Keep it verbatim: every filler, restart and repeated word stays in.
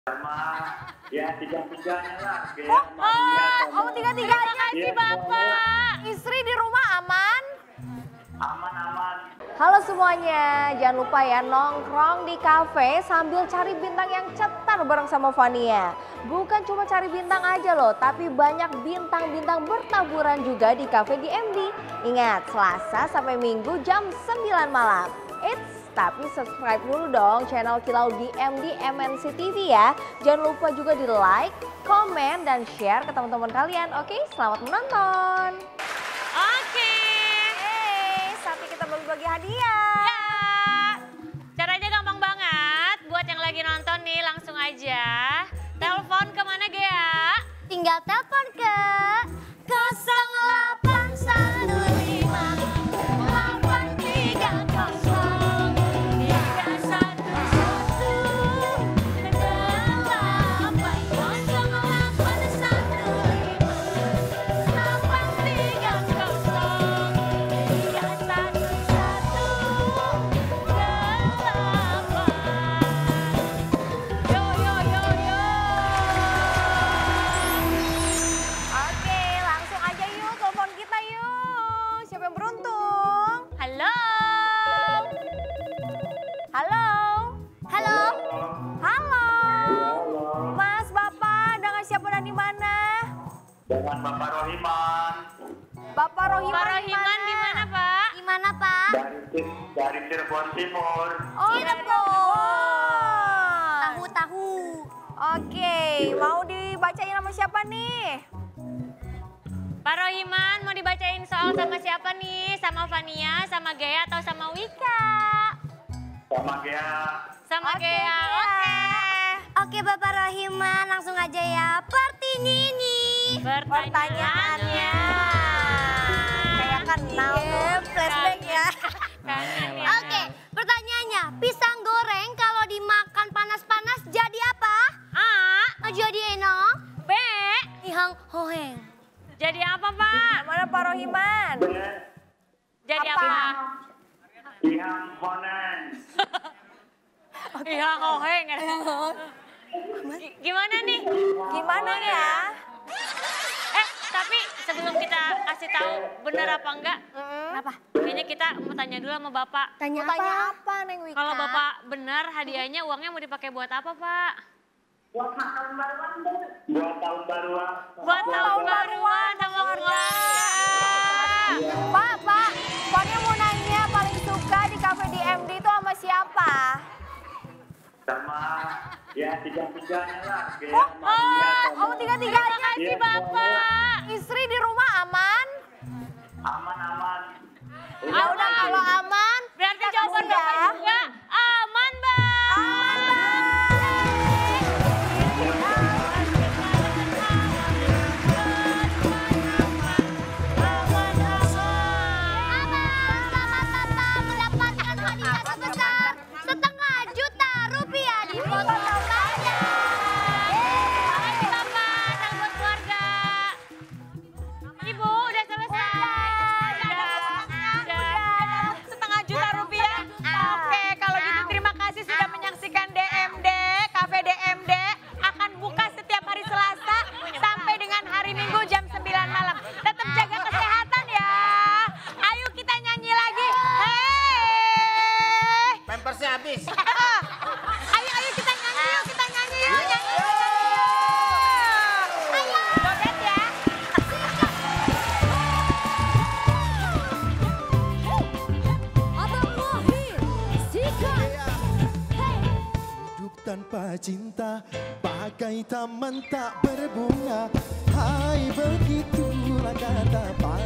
Sama ya tiga-tiganya lah. Oh, oh, oh tiga-tiganya. Makasih Bapak. Istri di rumah aman? Aman-aman. Halo semuanya, jangan lupa ya nongkrong di kafe sambil cari bintang yang cetar bareng sama Fania. Bukan cuma cari bintang aja loh, tapi banyak bintang-bintang bertaburan juga di kafe di M D. Ingat, Selasa sampai Minggu jam sembilan malam. Eits, tapi subscribe dulu dong channel Kilau di M D M N C T V ya. Jangan lupa juga di like, komen, dan share ke teman-teman kalian. Oke, selamat menonton. Oke. Hey, saatnya kita bagi-bagi hadiah. Ya. Caranya gampang banget. Buat yang lagi nonton nih langsung aja. Telepon kemana Gea? Tinggal telepon ke nol delapan satu lima delapan tiga nol tiga satu satu delapan nol delapan satu lima delapan tiga nol tiga satu satu delapan. Yo yo yo yo. Oke, langsung aja yuk telepon kita yuk. Siapa yang beruntung? Halo. Halo. Halo. Halo. Halo. Mas, Bapak, dengan siapa dan di mana? Dengan Bapak Rohiman Bapak Rohiman, Pak Rohiman di mana, Pak? Gimana, Pak? dari dari Cirebon Timur. Oh, Cirebon. Cirebon. Tahu-tahu. Oke, mau dibacain nama siapa nih? Pak Rohiman mau dibacain soal sama siapa nih? Sama Fania, sama Gea, atau sama Wika? Sama Gea. Sama Oke, Gea. Gea. Oke. Oke, Bapak Rohiman, langsung aja ya. Pertanyaan. Pertanyaannya. Kayak kenal Iya, tuh. flashback ya. Kangen ya. Oke, pertanyaannya, pisang goreng kalau dimakan panas-panas jadi apa? A. Jadi enak. B. Ihang hoheng. Jadi apa, Pak? Mana Pak Rohiman? B. Jadi Apa? apa? Yang Honen. Iya, hoheng. G- Gimana nih? Gimana ya? Eh, tapi sebelum kita kasih tahu benar apa enggak, Hmm? Apa? kayaknya kita mau tanya dulu sama Bapak. Tanya Mau tanya apa? apa, Neng Wika? Kalau Bapak benar hadiahnya uangnya mau dipakai buat apa, Pak? Buat tahun baruan. Buat tahun baruan. Buat tahun baruan sama keluarga. Pak, Pak, Fania mau nanya paling suka di kafe di M D itu sama siapa? Sama ya tiga-tiganya lah. Gea, Oh, Fania, sama- oh tiga-tiganya. Makasih, Iya, Bapak. Istri di rumah aman? Aman-aman. Ya udah kalau aman, Berarti kita jawaban kasih Bapak ya. juga aman, Bang. Aman, Selamat datang mendapatkan hadiah sebesar setengah juta rupiah di foto Anda. Makasih, Bapak. Salam buat keluarga. Ibu, udah selesai. Udah. Setengah juta rupiah. Oke, kalau gitu terima kasih sudah menyaksikan D M D. Cafe D M D akan buka setiap hari Selasa sampai dengan hari Minggu jam sembilan malam. Tetap jaga kesehatan ya. Ayo kita nyanyi lagi. Hei. Pampersnya habis. Ayo, ayo kita nyanyi yuk, kita nyanyi yuk. Nyanyi yuk. Ayo. Joget ya. Abang Wahid, sikat. Hidup tanpa cinta bagai taman tak berbunga. Hai begitulah kata